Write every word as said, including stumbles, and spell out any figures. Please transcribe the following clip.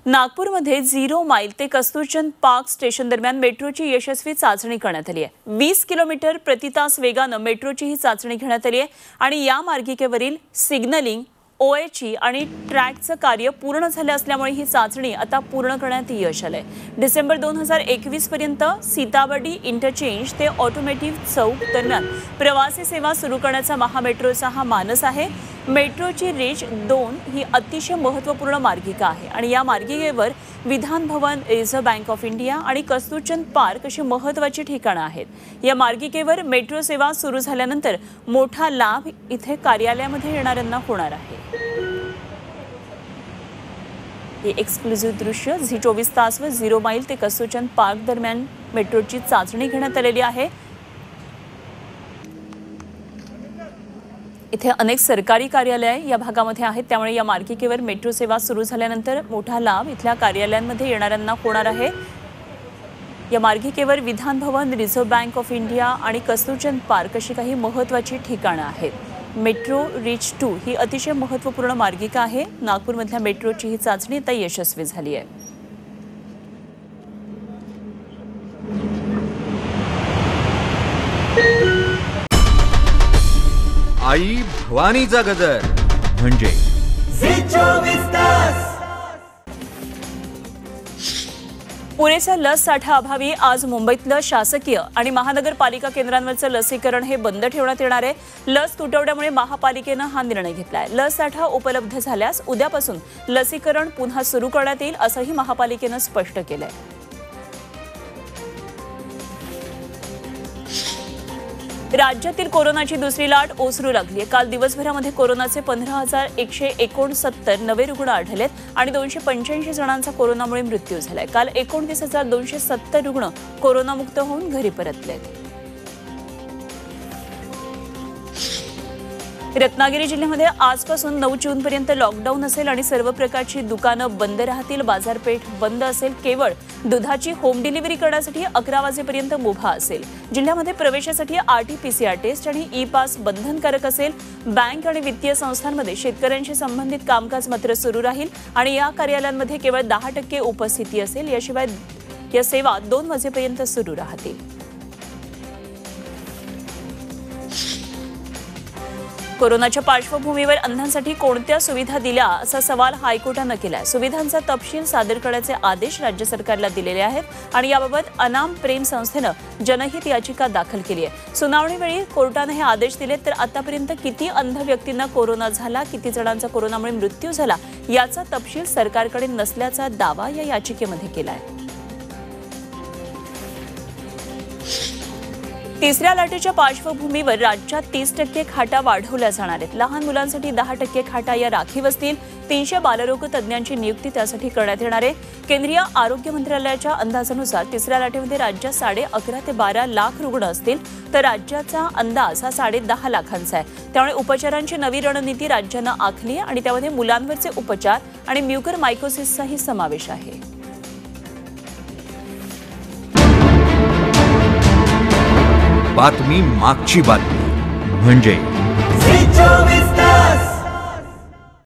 नागपूरमध्ये zero mile ते Kasturchand park station दरम्यान मेट्रोची यशस्वी चाचणी करण्यात आली आहे। वीस किलोमीटर प्रति तास वेगानं मेट्रोची ही चाचणी घेण्यात आली आहे आणि या मार्गिकेवरील सिग्नलिंग, ओएचई आणि ट्रॅकचं कार्य पूर्ण झाले असल्यामुळे ही चाचणी आता पूर्ण करण्यात यश आलंय। डिसेंबर दोन हजार एकवीस पर्यंत सीताबर्डी इंटरचेंज ते ऑटोमोटिव्ह चौक दरम्यान प्रवासी सेवा सुरू करण्याचा महामेट्रोचा हा मानस आहे। मेट्रोची रीच दोन ही अतिशय महत्त्वपूर्ण मार्गिका आहे आणि या मार्गिकेवर Vidhan Bhavan, reserve bank of India आणि कस्तुरचंद पार्क अशी महत्त्वाची ठिकाणं आहेत। या मार्गिकेवर मेट्रो सेवा सुरू झाल्यानंतर मोठा लाभ इथे कार्यालयामध्ये येणाऱ्यांना होणार आहे। हे एक्सक्लुझिव्ह दृश्य झी चोवीस तास व झिरो माईल ते कस्तुरचंद पार्क दरम्यान मेट्रोची चाचणी घेण्यात आलेली आहे। इथे अनेक सरकारी कार्यालय या भागामध्ये आहेत, त्यामुळे या मार्गिकेवर मेट्रो सेवा सुरू झाल्यानंतर मोठा लाभ इथल्या कार्यालयांमध्ये येणाऱ्यांना होणार आहे। या मार्गिकेवर Vidhan Bhavan, reserve bank of India आणि कस्तुरचंद पार्क अशी काही महत्त्वाची ठिकाणं आहेत। मेट्रो रीच टू ही अतिशय महत्त्वपूर्ण मार्गिका आहे। नागपूरमधल्या मेट्रोची ही चाचणी आता यशस्वी झाली आहे। आई भवानीचा गजर म्हणजे झी चोवीस तास। पुरेसा लस साठा अभावी आज मुंबईतलं शासकीय आणि महानगरपालिका केंद्रांवरचं लसीकरण हे बंद ठेवण्यात येणार आहे। लस तुटवड्यामुळे महापालिकेनं हा निर्णय घेतलाय। लस साठा उपलब्ध झाल्यास उद्यापासून लसीकरण पुन्हा सुरू करण्यात येईल असंही महापालिकेनं स्पष्ट केलंय। राज्यातील कोरोनाची दुसरी लाट ओसरू लागली आहे। काल दिवसभरामध्ये कोरोनाचे पंधरा हजार एकशे एकोणसत्तर नवे रुग्ण आढळलेत आणि दोनशे पंच्याऐंशी जणांचा कोरोनामुळे मृत्यू झालाय। काल एकोणतीस हजार दोनशे सत्तर रुग्ण कोरोनामुक्त होऊन घरी परतलेत। रत्नागिरी जिल्ह्यामध्ये आजपासून नऊ जून पर्यंत लॉकडाऊन असेल आणि सर्व प्रकारची दुकानं बंद राहतील। बाजारपेठ बंद असेल। केवळ दुधाची होम डिलिव्हरी करण्यासाठी अकरा वाजेपर्यंत मुभा असेल। जिल्ह्यामध्ये प्रवेशासाठी आरटीपीसीआर टेस्ट आणि ई पास बंधनकारक असेल। बँक आणि वित्तीय संस्थांमध्ये शेतकऱ्यांशी संबंधित कामकाज मात्र सुरू राहील आणि या कार्यालयांमध्ये केवळ दहा टक्के उपस्थिती असेल। याशिवाय या सेवा दोन वाजेपर्यंत सुरू राहतील। कोरोनाच्या पार्श्वभूमीवर अंधांसाठी कोणत्या सुविधा दिल्या असा सवाल हायकोर्टानं केलाय। सुविधांचा तपशील सादर करण्याचे आदेश राज्य सरकारला दिलेले आहेत आणि याबाबत अनाम प्रेम संस्थेनं जनहित याचिका दाखल केली आहे। सुनावणीवेळी कोर्टाने हे आदेश दिले तर आतापर्यंत किती अंध व्यक्तींना कोरोना झाला, किती जणांचा कोरोनामुळे मृत्यू झाला याचा तपशील सरकारकडे नसल्याचा दावा या याचिकेमध्ये केलाय। तिसऱ्या लाटेच्या पार्श्वभूमीवर राज्यात तीस टक्के खाटा वाढवल्या जाणार आहेत। लहान मुलांसाठी दहा टक्के खाटा या राखीव असतील। तीनशे बालरोग तज्ज्ञांची नियुक्ती त्यासाठी करण्यात येणार आहे। केंद्रीय आरोग्य मंत्रालयाच्या अंदाजानुसार तिसऱ्या लाटेमध्ये राज्यात साडे अकरा ते बारा लाख रुग्ण असतील, तर राज्याचा अंदाज हा साडे दहा लाखांचा आहे। त्यामुळे उपचारांची नवी रणनीती राज्यानं आखली आहे आणि त्यामध्ये मुलांवरचे उपचार आणि म्युकर मायकोसिसचाही समावेश आहे। बातमी मागची बातमी म्हणजे झी चोवीस